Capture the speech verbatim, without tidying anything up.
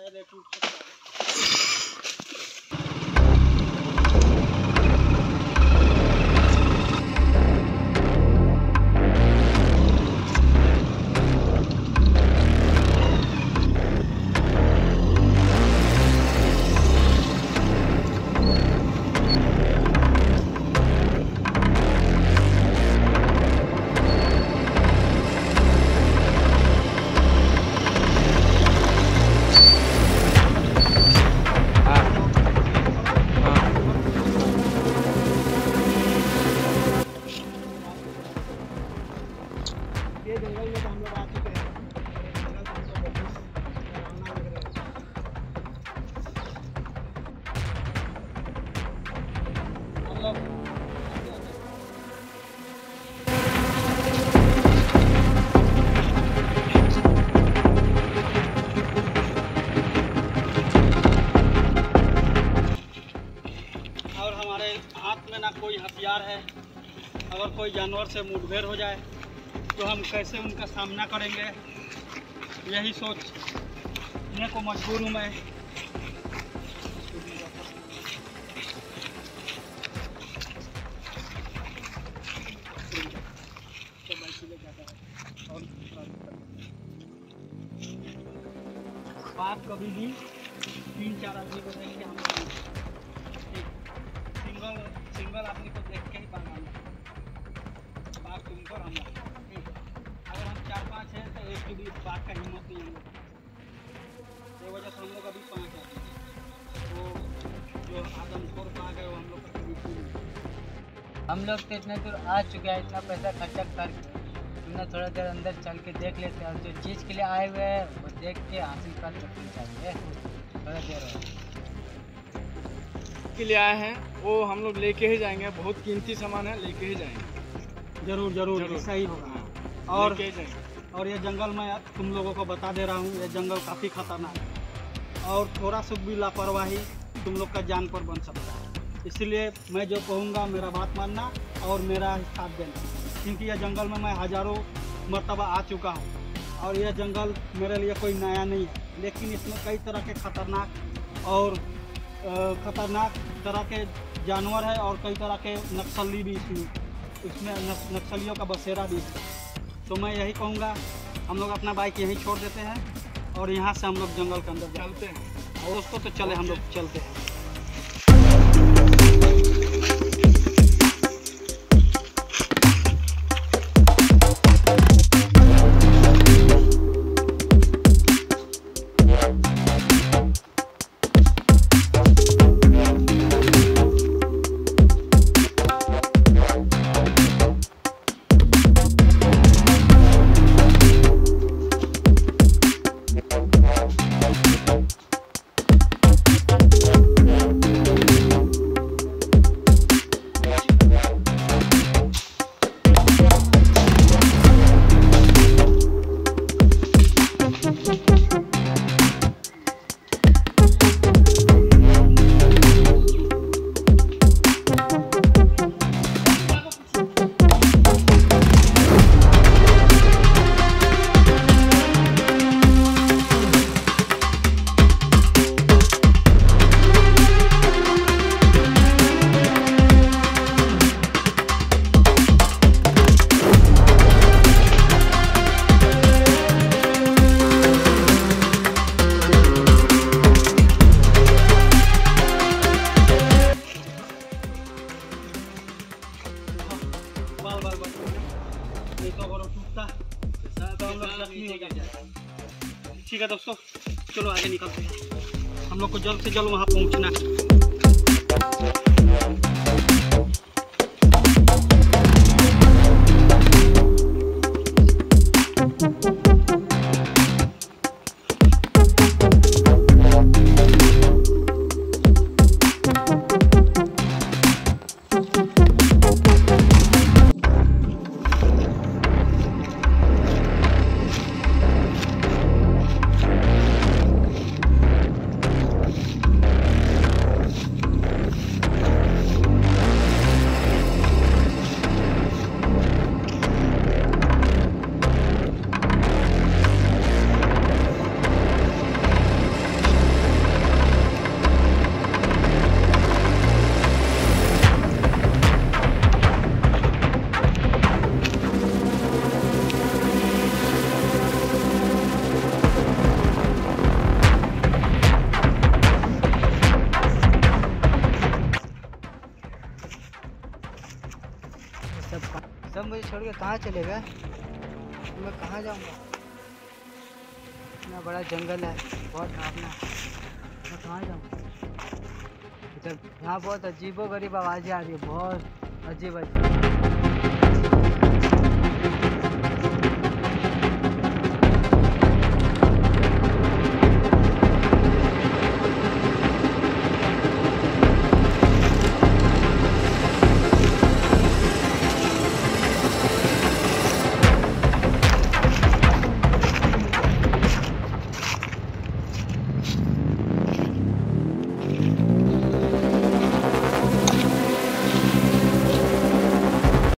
पैर टूट सकता है। ये जंगल में तो हम लोग आ चुके हैं। जंगल तो हमको बहुत डरावना लग रहा है। हम लोग और हमारे हाथ में ना कोई हथियार है। अगर कोई जानवर से मुठभेड़ हो जाए तो हम कैसे उनका सामना करेंगे, यही सोचने को मजबूर हूँ मैं। बात कभी भी तीन चार आदमी को देख के हम सिंगल सिंगल आदमी को देख के ही बात बात तुमको हम अगर हम चार पाँच हैं तो एक के भी बात का हिम्मत नहीं है। ये वजह से हम लोग अभी पाँच आए, वो जो आदमखोर पा गए वो हम लोग का कभी नहीं। हम लोग तो इतने दूर आ चुके हैं, इतना पैसा खर्चा कर हमने थोड़ा देर अंदर चल के देख लेते हैं और जो चीज़ के लिए आए हुए हैं वो देख के हासिल कर सकते चाहिए। थोड़ा देर के लिए आए हैं वो हम लोग लेके ही जाएंगे, बहुत कीमती सामान है, लेके ही जाएंगे। जरूर जरूर, जरूर। ऐसा ही होगा। और लेके ही जाएंगे। और ये जंगल में तुम लोगों को बता दे रहा हूँ, ये जंगल काफ़ी खतरनाक है और थोड़ा सा भी लापरवाही तुम लोग का जान पर बन सकता है। इसलिए मैं जो कहूँगा मेरा बात मानना और मेरा साथ देना, क्योंकि यह जंगल में मैं हज़ारों मरतबा आ चुका हूँ और यह जंगल मेरे लिए कोई नया नहीं है। लेकिन इसमें कई तरह के खतरनाक और ख़तरनाक तरह के जानवर है और कई तरह के नक्सली भी इसमें इसमें नक्सलियों का बसेरा भी है। तो मैं यही कहूँगा, हम लोग अपना बाइक यहीं छोड़ देते हैं और यहाँ से हम लोग जंगल के अंदर चलते हैं और उसको तो चले हम लोग चलते हैं। ठीक है दोस्तों, चलो आगे निकलते हैं। हम लोग को जल्द से जल्द वहाँ पहुँचना है। के कहाँ चलेगा? मैं कहाँ जाऊँगा? इतना बड़ा जंगल है, बहुत डरावना है। मैं कहाँ जाऊँगा? इधर यहाँ बहुत अजीबो गरीब आवाज़ें आ रही है, बहुत अजीब अजीब।